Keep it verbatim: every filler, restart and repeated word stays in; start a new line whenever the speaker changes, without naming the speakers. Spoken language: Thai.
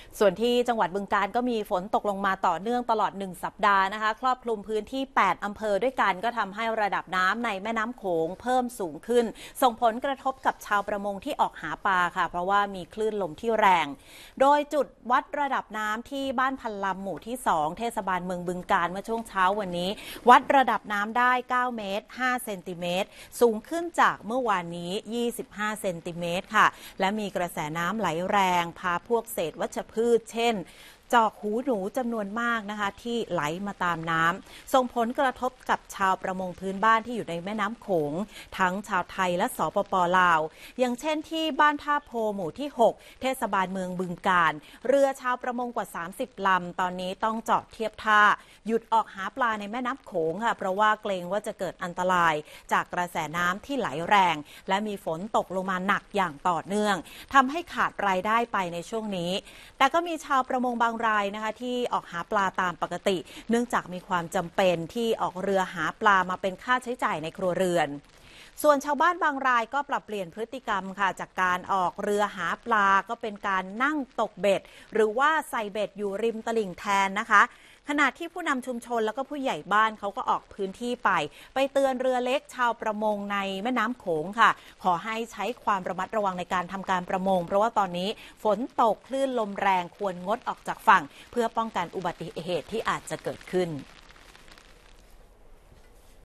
ส่วนที่จังหวัดบึงกาฬก็มีฝนตกลงมาต่อเนื่องตลอดหนึ่งสัปดาห์นะคะครอบคลุมพื้นที่แปดอำเภอด้วยกันก็ทำให้ระดับน้ำในแม่น้ำโขงเพิ่มสูงขึ้นส่งผลกระทบกับชาวประมงที่ออกหาปลาค่ะเพราะว่ามีคลื่นลมที่แรงโดยจุดวัดระดับน้ำที่บ้านพันลำหมู่ที่สองเทศบาลเมืองบึงกาฬเมื่อช่วงเช้าวันนี้วัดระดับน้ำได้เก้าเมตรห้าเซนติเมตรสูงขึ้นจากเมื่อวานนี้ยี่สิบห้าเซนติเมตรค่ะและมีกระแสน้ำไหลแรงพาพวกเศษวัชพืชเช่นจอกหูหนูจำนวนมากนะคะที่ไหลมาตามน้ำส่งผลกระทบกับชาวประมงพื้นบ้านที่อยู่ในแม่น้ำโขงทั้งชาวไทยและสปป.ลาวอย่างเช่นที่บ้านท่าโพหมู่ที่หกเทศบาลเมืองบึงกาฬเรือชาวประมงกว่าสามสิบลำตอนนี้ต้องจอดเทียบท่าหยุดออกหาปลาในแม่น้ำโขงค่ะเพราะว่าเกรงว่าจะเกิดอันตรายจากกระแสน้ำที่ไหลแรงและมีฝนตกลงมาหนักอย่างต่อเนื่องทำให้ขาดรายได้ไปในช่วงนี้แต่ก็มีชาวประมงบางรายนะคะที่ออกหาปลาตามปกติเนื่องจากมีความจำเป็นที่ออกเรือหาปลามาเป็นค่าใช้จ่ายในครัวเรือนส่วนชาวบ้านบางรายก็ปรับเปลี่ยนพฤติกรรมค่ะจากการออกเรือหาปลาก็เป็นการนั่งตกเบ็ดหรือว่าใส่เบ็ดอยู่ริมตลิ่งแทนนะคะขณะที่ผู้นำชุมชนแล้วก็ผู้ใหญ่บ้านเขาก็ออกพื้นที่ไปไปเตือนเรือเล็กชาวประมงในแม่น้ำโขงค่ะขอให้ใช้ความระมัดระวังในการทำการประมงเพราะว่าตอนนี้ฝนตกคลื่นลมแรงควรงดออกจากฝั่งเพื่อป้องกันอุบัติเหตุที่อาจจะเกิดขึ้น